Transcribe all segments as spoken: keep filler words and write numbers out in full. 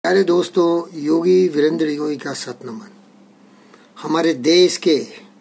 प्यारे दोस्तों, योगी वीरेंद्र योगी का सत नमन। हमारे देश के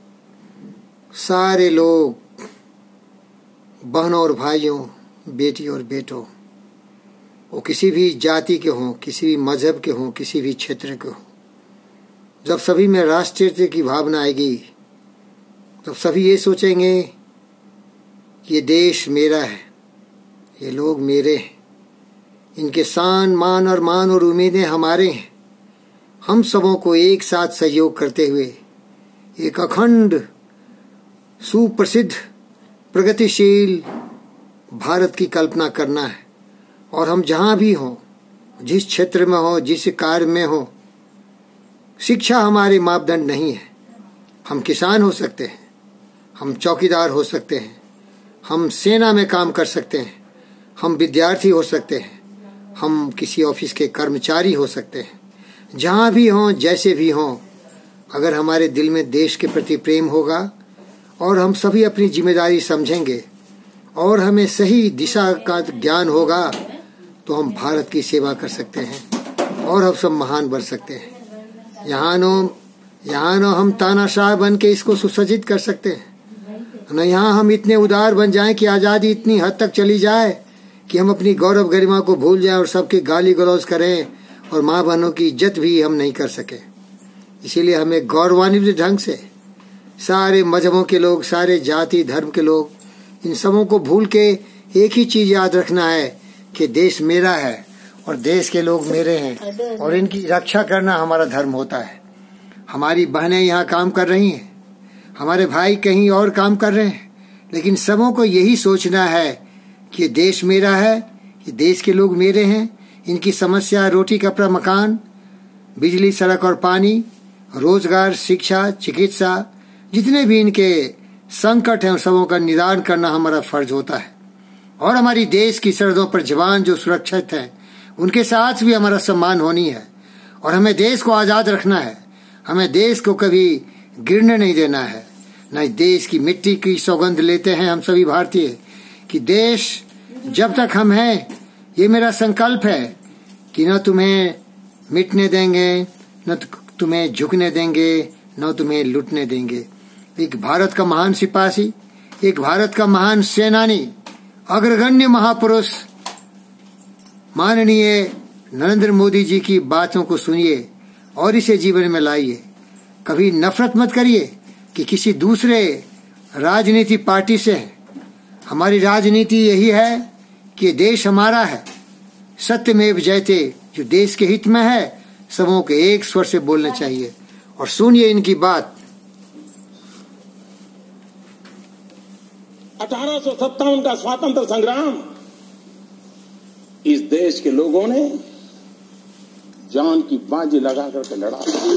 सारे लोग, बहनों और भाइयों, बेटी और बेटों, वो किसी भी जाति के हों, किसी भी मजहब के हों, किसी भी क्षेत्र के हों, जब सभी में राष्ट्रीयता की भावना आएगी, तब सभी ये सोचेंगे कि ये देश मेरा है, ये लोग मेरे हैं, इनके शान मान और मान और उम्मीदें हमारे हैं। हम सबों को एक साथ सहयोग करते हुए एक अखंड, सुप्रसिद्ध, प्रगतिशील भारत की कल्पना करना है। और हम जहाँ भी हों, जिस क्षेत्र में हो, जिस कार्य में हो, शिक्षा हमारे मापदंड नहीं है। हम किसान हो सकते हैं, हम चौकीदार हो सकते हैं, हम सेना में काम कर सकते हैं, हम विद्यार्थी हो सकते हैं, हम किसी ऑफिस के कर्मचारी हो सकते हैं। जहाँ भी हों, जैसे भी हों, अगर हमारे दिल में देश के प्रति प्रेम होगा और हम सभी अपनी जिम्मेदारी समझेंगे और हमें सही दिशा का ज्ञान होगा, तो हम भारत की सेवा कर सकते हैं और हम सब महान बन सकते हैं। यहाँ नो यहाँ नो हम तानाशाह बन के इसको सुसज्जित कर सकते हैं, न यहाँ हम इतने उदार बन जाएं कि आज़ादी इतनी हद तक चली जाए कि हम अपनी गौरव गरिमा को भूल जाएं और सबके गाली गलौज करें और माँ बहनों की इज्जत भी हम नहीं कर सके। इसीलिए हमें गौरवान्वित ढंग से सारे मजहबों के लोग, सारे जाति धर्म के लोग, इन सबों को भूल के एक ही चीज याद रखना है कि देश मेरा है और देश के लोग मेरे हैं और इनकी रक्षा करना हमारा धर्म होता है। हमारी बहनें यहाँ काम कर रही हैं, हमारे भाई कहीं और काम कर रहे हैं, लेकिन सबों को यही सोचना है कि देश मेरा है, ये देश के लोग मेरे हैं। इनकी समस्या रोटी कपड़ा मकान, बिजली सड़क और पानी, रोजगार, शिक्षा, चिकित्सा, जितने भी इनके संकट हैं उन सबों का निदान करना हमारा फर्ज होता है। और हमारी देश की सरहदों पर जवान जो सुरक्षित हैं, उनके साथ भी हमारा सम्मान होनी है। और हमें देश को आज़ाद रखना है, हमें देश को कभी गिरने नहीं देना है। न देश की मिट्टी की सौगंध लेते हैं हम सभी भारतीय कि देश जब तक हम हैं, ये मेरा संकल्प है कि न तुम्हें मिटने देंगे, न तुम्हें झुकने देंगे, न तुम्हें लुटने देंगे। एक भारत का महान सिपाही, एक भारत का महान सेनानी, अग्रगण्य महापुरुष माननीय नरेंद्र मोदी जी की बातों को सुनिए और इसे जीवन में लाइए। कभी नफरत मत करिए कि किसी दूसरे राजनीति पार्टी से। हमारी राजनीति यही है कि देश हमारा है, सत्यमेव जयते, जो देश के हित में है, सबों के एक स्वर से बोलना चाहिए। और सुनिए इनकी बात। अठारह सौ सत्तावन का स्वातंत्र संग्राम इस देश के लोगों ने जान की बाजी लगा करके लड़ा।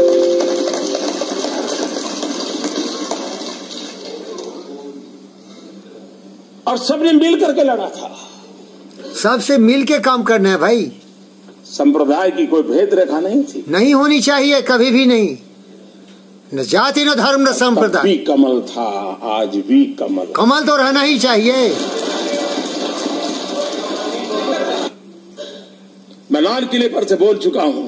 और सबने मिल करके लड़ा था। सबसे मिल के काम करना है भाई। संप्रदाय की कोई भेद रेखा नहीं थी, नहीं होनी चाहिए, कभी भी नहीं। न जाति, न धर्म, न संप्रदाय। भी कमल था, आज भी कमल। कमल तो रहना ही चाहिए। मैं लाल किले पर से बोल चुका हूं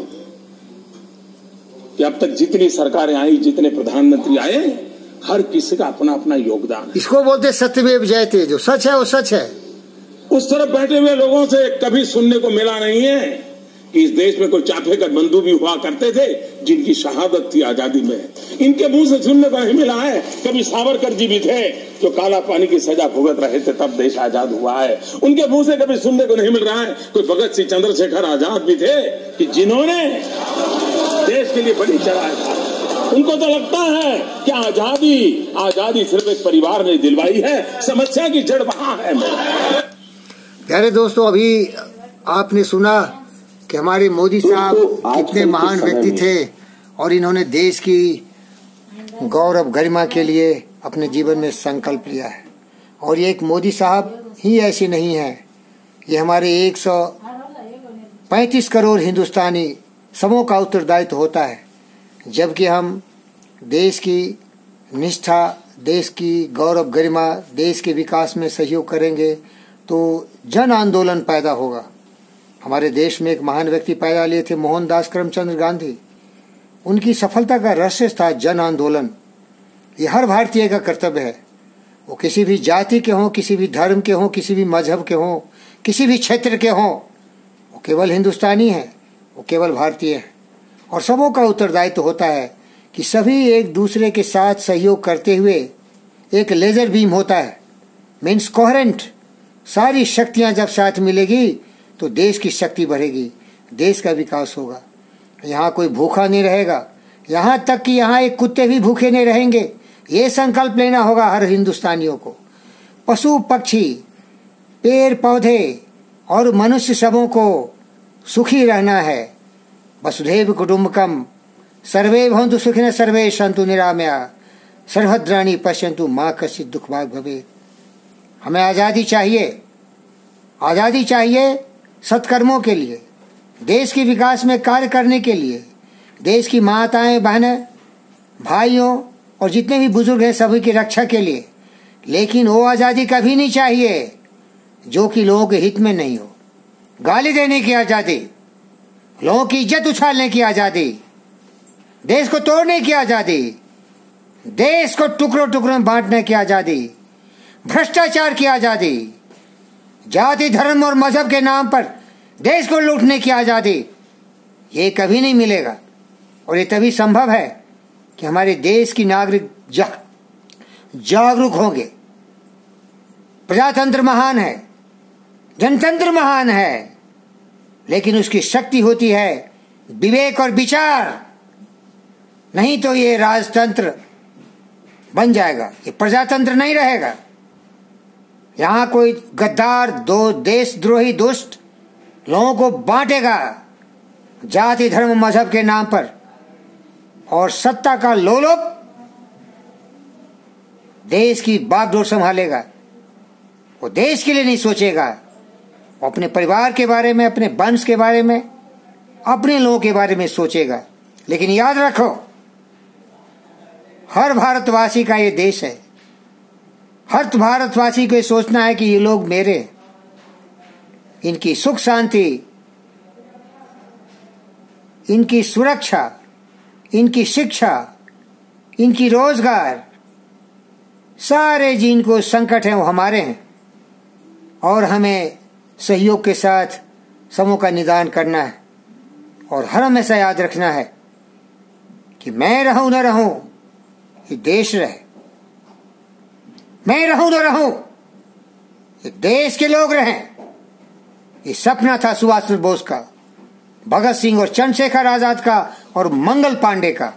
कि अब तक जितनी सरकारें आई, जितने प्रधानमंत्री आए, हर किसी का अपना अपना योगदान है। इसको बोलते सत्यमेव जयते, जो सच है वो सच है। उस तरफ बैठे हुए लोगों से कभी सुनने को मिला नहीं है कि इस देश में कोई चाफेकर बंधु भी हुआ करते थे जिनकी शहादत थी आजादी में। इनके मुंह से सुनने को नहीं मिला है कभी सावरकर जी भी थे जो काला पानी की सजा भुगत रहे थे, तब देश आजाद हुआ है। उनके मुंह से कभी सुनने को नहीं मिल रहा है कोई भगत सिंह, चंद्रशेखर आजाद भी थे कि जिन्होंने देश के लिए बड़ी चढ़ाई था। उनको तो लगता है कि आजादी आजादी सिर्फ एक परिवार ने दिलवाई है, समस्या की जड़ वहां है। प्यारे दोस्तों, अभी आपने सुना कि हमारे मोदी साहब कितने महान व्यक्ति थे और इन्होंने देश की गौरव गरिमा के लिए अपने जीवन में संकल्प लिया है। और ये एक मोदी साहब ही ऐसे नहीं है, ये हमारे एक सौ पैंतीस करोड़ हिंदुस्तानी सबों का उत्तरदायित्व होता है। जबकि हम देश की निष्ठा, देश की गौरव गरिमा, देश के विकास में सहयोग करेंगे तो जन आंदोलन पैदा होगा। हमारे देश में एक महान व्यक्ति पैदा लिए थे, मोहनदास करमचंद गांधी। उनकी सफलता का रहस्य था जन आंदोलन। ये हर भारतीय का कर्तव्य है, वो किसी भी जाति के हों, किसी भी धर्म के हों, किसी भी मजहब के हों, किसी भी क्षेत्र के हों, वो केवल हिंदुस्तानी है, वो केवल भारतीय है। और सबों का उत्तरदायित्व होता है कि सभी एक दूसरे के साथ सहयोग करते हुए एक लेजर बीम होता है, मीन्स कोहेरेंट। सारी शक्तियां जब साथ मिलेगी तो देश की शक्ति बढ़ेगी, देश का विकास होगा। यहाँ कोई भूखा नहीं रहेगा, यहाँ तक कि यहाँ एक कुत्ते भी भूखे नहीं रहेंगे। ये संकल्प लेना होगा हर हिंदुस्तानियों को। पशु पक्षी, पेड़ पौधे और मनुष्य सबों को सुखी रहना है। वसुधैव कुटुंबकम, सर्वे भवन्तु सुखिनः, सर्वे सन्तु निरामया, सर्वभद्राणि पश्यन्तु मा कश्चित् दुःखभाग् भवेत्। हमें आज़ादी चाहिए, आज़ादी चाहिए सत्कर्मों के लिए, देश के विकास में कार्य करने के लिए, देश की माताएं, बहनें, भाइयों और जितने भी बुजुर्ग हैं सभी की रक्षा के लिए। लेकिन वो आज़ादी कभी नहीं चाहिए जो कि लोगों के हित में नहीं हो। गाली देने की आज़ादी, लोगों की इज्जत उछालने की आज़ादी, देश को तोड़ने की आज़ादी, देश को टुकड़ों टुकड़ों में बांटने की आज़ादी, भ्रष्टाचार की आज़ादी, जाति धर्म और मजहब के नाम पर देश को लूटने की आज़ादी, ये कभी नहीं मिलेगा। और ये तभी संभव है कि हमारे देश की नागरिक जा, जागरूक होंगे। प्रजातंत्र महान है, जनतंत्र महान है, लेकिन उसकी शक्ति होती है विवेक और विचार। नहीं तो ये राजतंत्र बन जाएगा, ये प्रजातंत्र नहीं रहेगा। यहाँ कोई गद्दार, दो देशद्रोही दुष्ट लोगों को बांटेगा जाति धर्म मजहब के नाम पर, और सत्ता का लोलुप देश की बागडोर संभालेगा। वो देश के लिए नहीं सोचेगा, वो अपने परिवार के बारे में, अपने वंश के बारे में, अपने लोगों के बारे में सोचेगा। लेकिन याद रखो, हर भारतवासी का ये देश है। हर भारतवासी को ये सोचना है कि ये लोग मेरे, इनकी सुख शांति, इनकी सुरक्षा, इनकी शिक्षा, इनकी रोजगार, सारे जिनको संकट हैं वो हमारे हैं। और हमें सहयोग के साथ समूह का निदान करना है। और हर हमेशा याद रखना है कि मैं रहूं न रहूं, ये देश रहे। मैं रहूं न रहूं, ये देश के लोग रहें। ये सपना था सुभाष चंद्र बोस का, भगत सिंह और चंद्रशेखर आजाद का और मंगल पांडे का।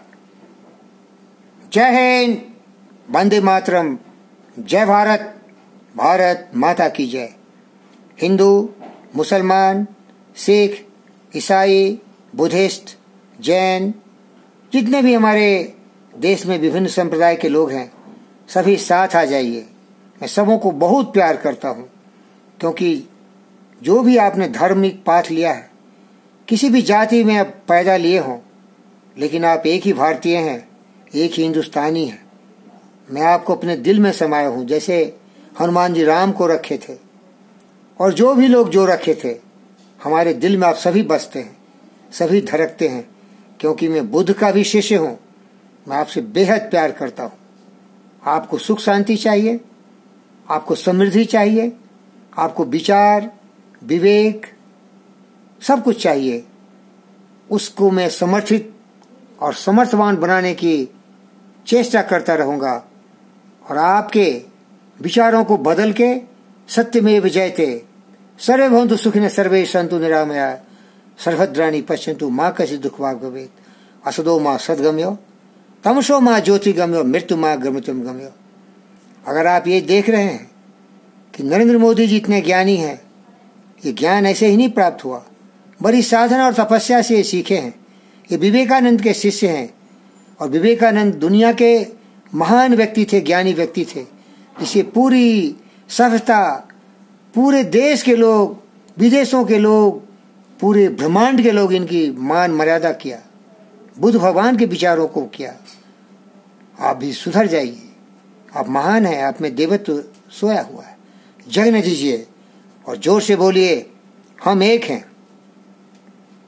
जय हिंद, वंदे मातरम, जय भारत, भारत माता की जय। हिंदू, मुसलमान, सिख, ईसाई, बुद्धिस्ट, जैन, जितने भी हमारे देश में विभिन्न संप्रदाय के लोग हैं, सभी साथ आ जाइए। मैं सबों को बहुत प्यार करता हूँ, क्योंकि जो भी आपने धार्मिक पाठ लिया है, किसी भी जाति में आप पैदा लिए हों, लेकिन आप एक ही भारतीय हैं, एक ही हिंदुस्तानी हैं। मैं आपको अपने दिल में समाया हूँ, जैसे हनुमान जी राम को रखे थे, और जो भी लोग जो रखे थे, हमारे दिल में आप सभी बसते हैं, सभी धड़कते हैं। क्योंकि मैं बुद्ध का भी शिष्य हूँ, मैं आपसे बेहद प्यार करता हूँ। आपको सुख शांति चाहिए, आपको समृद्धि चाहिए, आपको विचार, विवेक, सब कुछ चाहिए। उसको मैं समर्थित और समर्थवान बनाने की चेष्टा करता रहूँगा। और आपके विचारों को बदल के सत्यमेव जयते, सर्वे भवन्तु सुखिनः, सर्वे सन्तु निरामया, सर्वभद्राणि पश्यन्तु मा कश्चित् दुःखभाग् भवेत्। असतो मा सद्गमयो, तमसो मा ज्योतिर्गमयो, मृत्यु मा गमृत्यं गमयो। अगर आप ये देख रहे हैं कि नरेंद्र मोदी जी इतने ज्ञानी हैं, ये ज्ञान ऐसे ही नहीं प्राप्त हुआ, बड़ी साधना और तपस्या से ये सीखे हैं। ये विवेकानंद के शिष्य हैं, और विवेकानंद दुनिया के महान व्यक्ति थे, ज्ञानी व्यक्ति थे, जिसे पूरी सभ्यता, पूरे देश के लोग, विदेशों के लोग, पूरे ब्रह्मांड के लोग इनकी मान मर्यादा किया, बुद्ध भगवान के विचारों को किया। आप भी सुधर जाइए, आप महान हैं, आप में देवत्व सोया हुआ है। जय न दीजिए और जोर से बोलिए, हम एक हैं।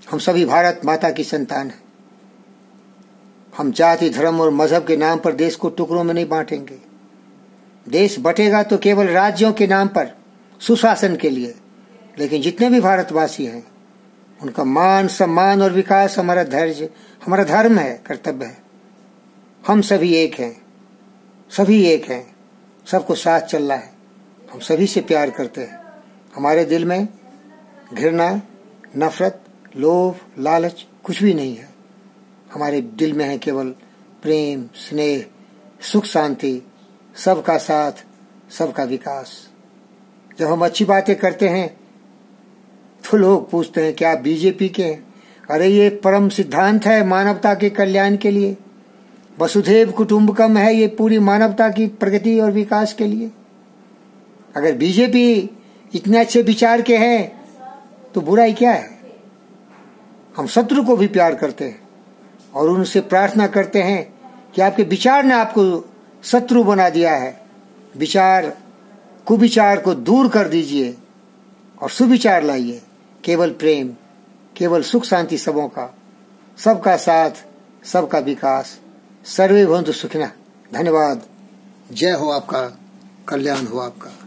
हम सभी भारत माता की संतान हैं। हम जाति, धर्म और मजहब के नाम पर देश को टुकड़ों में नहीं बांटेंगे। देश बटेगा तो केवल राज्यों के नाम पर, सुशासन के लिए, लेकिन जितने भी भारतवासी हैं उनका मान, सम्मान और विकास हमारा धैर्य, हमारा धर्म है, कर्तव्य है। हम सभी एक हैं, सभी एक हैं, सबको साथ चलना है। हम सभी से प्यार करते हैं। हमारे दिल में घृणा, नफरत, लोभ, लालच कुछ भी नहीं है। हमारे दिल में है केवल प्रेम, स्नेह, सुख, शांति, सबका साथ, सबका विकास। जब हम अच्छी बातें करते हैं तो लोग पूछते हैं क्या बीजेपी के हैं? अरे ये परम सिद्धांत है मानवता के कल्याण के लिए। वसुधैव कुटुंबकम है ये पूरी मानवता की प्रगति और विकास के लिए। अगर बीजेपी इतने अच्छे विचार के हैं तो बुराई क्या है? हम शत्रु को भी प्यार करते हैं और उनसे प्रार्थना करते हैं कि आपके विचार ने आपको शत्रु बना दिया है। विचार, कुविचार को दूर कर दीजिए और सुविचार लाइए। केवल प्रेम, केवल सुख शांति सबों का, सबका साथ, सबका विकास। सर्वे भवन्तु सुखिनः। धन्यवाद। जय हो आपका, कल्याण हो आपका।